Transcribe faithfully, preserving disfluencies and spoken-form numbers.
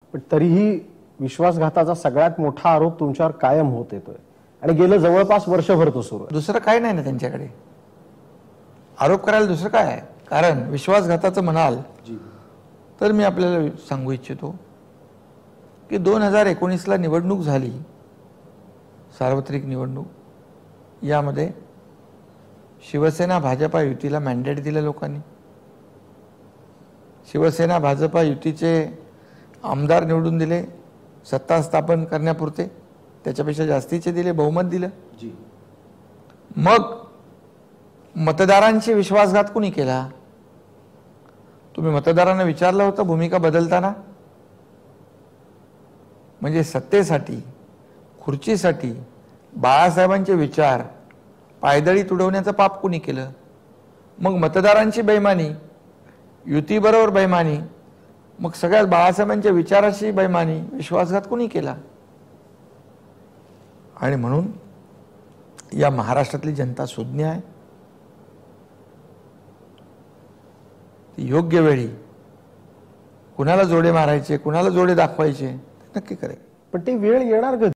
पण तरीही विश्वासघाताचा सगळ्यात मोठा आरोप तुमच्यावर कायम होत येतोय आणि गेलं जवळपास वर्षभर तो सुरू आहे. दुसरं काय नाही ना त्यांच्याकडे आरोप करायला, दुसरं काय आहे? कारण विश्वासघाताचं म्हणाल तर मी आपल्याला सांगू इच्छितो की दोन हजार एकोणीसला निवडणूक झाली, सार्वत्रिक निवडणूक. यामध्ये शिवसेना भाजपा युतीला मॅन्डेट दिलं लोकांनी. शिवसेना भाजपा युतीचे आमदार निवडून दिले सत्ता स्थापन करण्यापुरते, त्याच्यापेक्षा जास्तीचे दिले, बहुमत दिलं. मग मतदारांशी विश्वासघात कुणी केला? तुम्ही मतदारांना विचारलं होतं भूमिका बदलताना? म्हणजे सत्तेसाठी, खुर्चीसाठी बाळासाहेबांचे विचार पायदळी तुडवण्याचं पाप कुणी केलं? मग मतदारांची बेईमानी, युतीबरोबर बेईमानी, मग सगळ्यात बाळासाहेबांच्या विचाराशी बेईमानी, विश्वासघात कुणी केला? आणि म्हणून या महाराष्ट्रातली जनता सुज्ञ आहे. योग्य वेळी कुणाला जोडे मारायचे, कुणाला जोडे दाखवायचे नक्की करेल. पण ती वेळ येणार कधी?